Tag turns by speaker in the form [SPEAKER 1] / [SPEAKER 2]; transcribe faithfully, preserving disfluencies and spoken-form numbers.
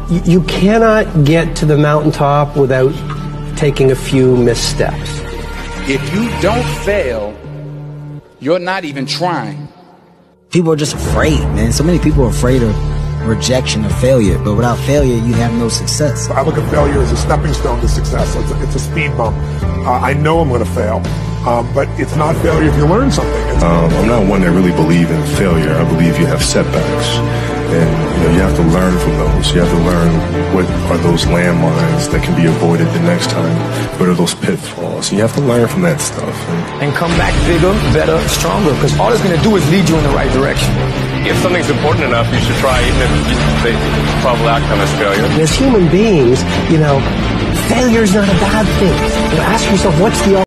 [SPEAKER 1] y- you cannot get to the mountaintop without taking a few missteps.
[SPEAKER 2] If you don't fail, you're not even trying.
[SPEAKER 3] People are just afraid, man. So many people are afraid of rejection or failure, but without failure, you have no success.
[SPEAKER 4] I look at failure as a stepping stone to success. It's a, it's a speed bump. Uh, I know I'm going to fail, um, but it's not failure if you learn something.
[SPEAKER 5] Um, I'm not one that really believe in failure. I believe you have setbacks, and you know you have to learn from those. You have to learn what are those landmines that can be avoided the next time. What are those pitfalls? You have to learn from that stuff.
[SPEAKER 6] And, and come back bigger, better, stronger, because all it's going to do is lead you in the right direction.
[SPEAKER 7] If something's important enough, you should try, even if the probable outcome is failure.
[SPEAKER 1] As human beings, you know, failure is not a bad thing. You know, ask yourself, what's the